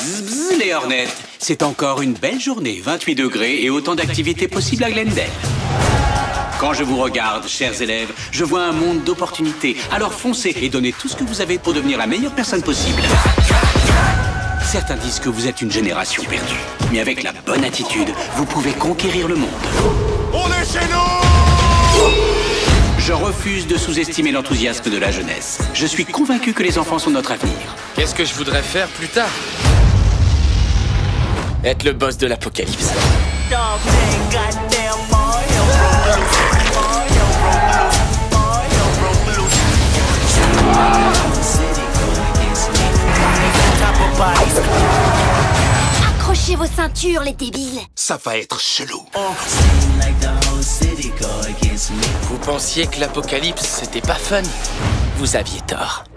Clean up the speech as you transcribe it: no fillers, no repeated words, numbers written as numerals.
Bzz, bzz, les Hornets. C'est encore une belle journée, 28 degrés et autant d'activités possibles à Glendale. Quand je vous regarde, chers élèves, je vois un monde d'opportunités. Alors foncez et donnez tout ce que vous avez pour devenir la meilleure personne possible. Certains disent que vous êtes une génération perdue. Mais avec la bonne attitude, vous pouvez conquérir le monde. On est chez nous! Je refuse de sous-estimer l'enthousiasme de la jeunesse. Je suis convaincu que les enfants sont notre avenir. Qu'est-ce que je voudrais faire plus tard? Être le boss de l'apocalypse. Accrochez vos ceintures, les débiles. Ça va être chelou. Vous pensiez que l'apocalypse c'était pas fun? Vous aviez tort.